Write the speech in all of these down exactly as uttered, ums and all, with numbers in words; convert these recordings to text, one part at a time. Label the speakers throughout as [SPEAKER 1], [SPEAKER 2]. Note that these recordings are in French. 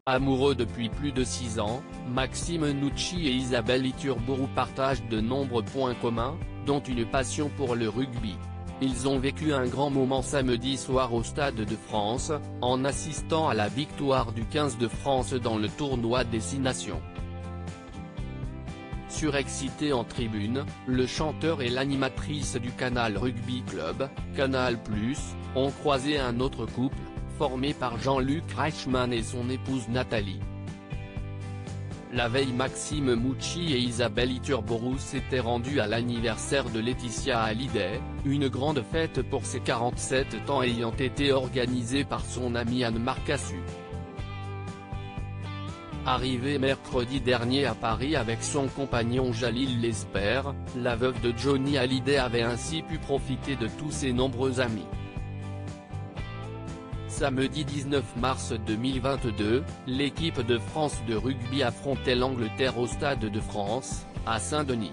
[SPEAKER 1] Amoureux depuis plus de six ans, Maxime Nucci et Isabelle Iturburu partagent de nombreux points communs, dont une passion pour le rugby. Ils ont vécu un grand moment samedi soir au Stade de France, en assistant à la victoire du quinze de France dans le tournoi Destination. Surexcité en tribune, le chanteur et l'animatrice du Canal Rugby Club, Canal plus, ont croisé un autre couple, formé par Jean-Luc Reichmann et son épouse Nathalie. La veille, Maxime Nucci et Isabelle Iturburu s'étaient rendus à l'anniversaire de Laetitia Hallyday, une grande fête pour ses quarante-sept ans ayant été organisée par son amie Anne Marcassu. Arrivée mercredi dernier à Paris avec son compagnon Jalil Lesper, la veuve de Johnny Hallyday avait ainsi pu profiter de tous ses nombreux amis. Samedi dix-neuf mars deux mille vingt-deux, l'équipe de France de rugby affrontait l'Angleterre au Stade de France, à Saint-Denis.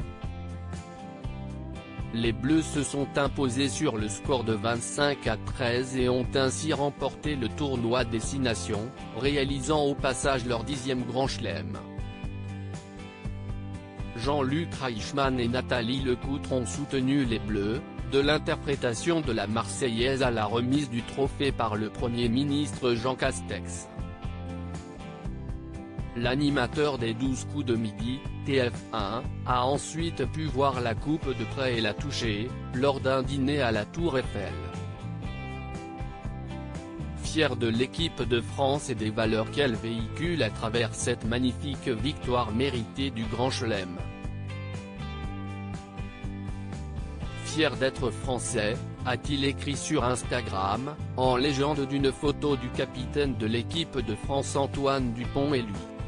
[SPEAKER 1] Les Bleus se sont imposés sur le score de vingt-cinq à treize et ont ainsi remporté le tournoi Destination, réalisant au passage leur dixième Grand Chelem. Jean-Luc Reichmann et Nathalie Lecoutre ont soutenu les Bleus, de l'interprétation de la Marseillaise à la remise du trophée par le Premier ministre Jean Castex. L'animateur des douze coups de midi, T F un, a ensuite pu voir la coupe de près et la toucher, lors d'un dîner à la Tour Eiffel. Fier de l'équipe de France et des valeurs qu'elle véhicule à travers cette magnifique victoire méritée du Grand Chelem. Fier d'être français, a-t-il écrit sur Instagram, en légende d'une photo du capitaine de l'équipe de France Antoine Dupont et lui.